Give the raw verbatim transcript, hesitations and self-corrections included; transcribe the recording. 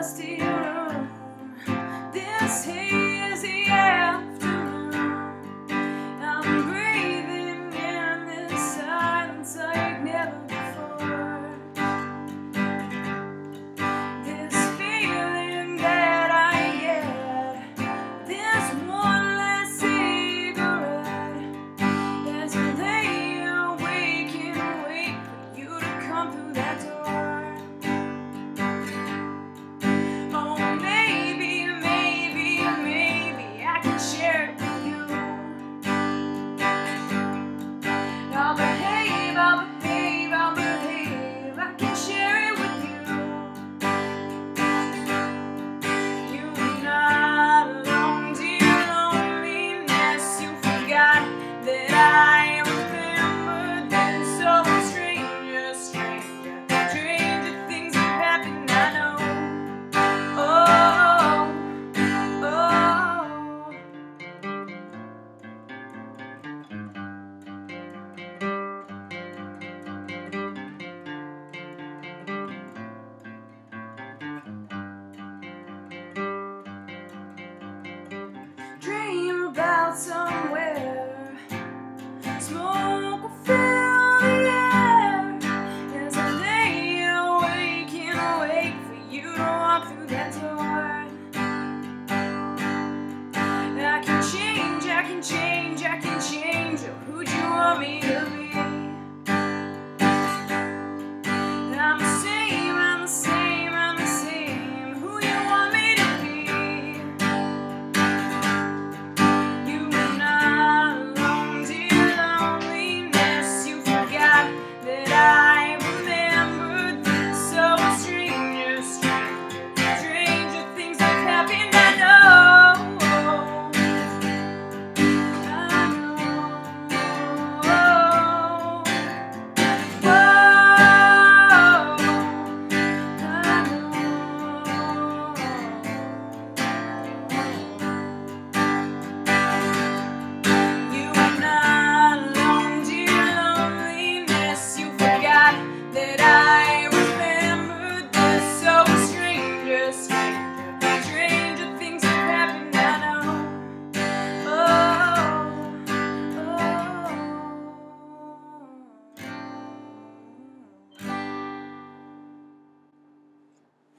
dusty room, this hazy afternoon, I'm breathing in this silence like never before. This feeling that I get, this one last cigarette, as I lay awake and wait for you to come through that door. I'll behave, I'll behave, I'll behave, I can share it with you. You're not alone, dear loneliness. You forgot that I remember this. So stranger, stranger, stranger things have happened, I know. Oh, oh. Dream about somewhere, smoke will fill the air, as I lay awake and wait for you to walk through that door.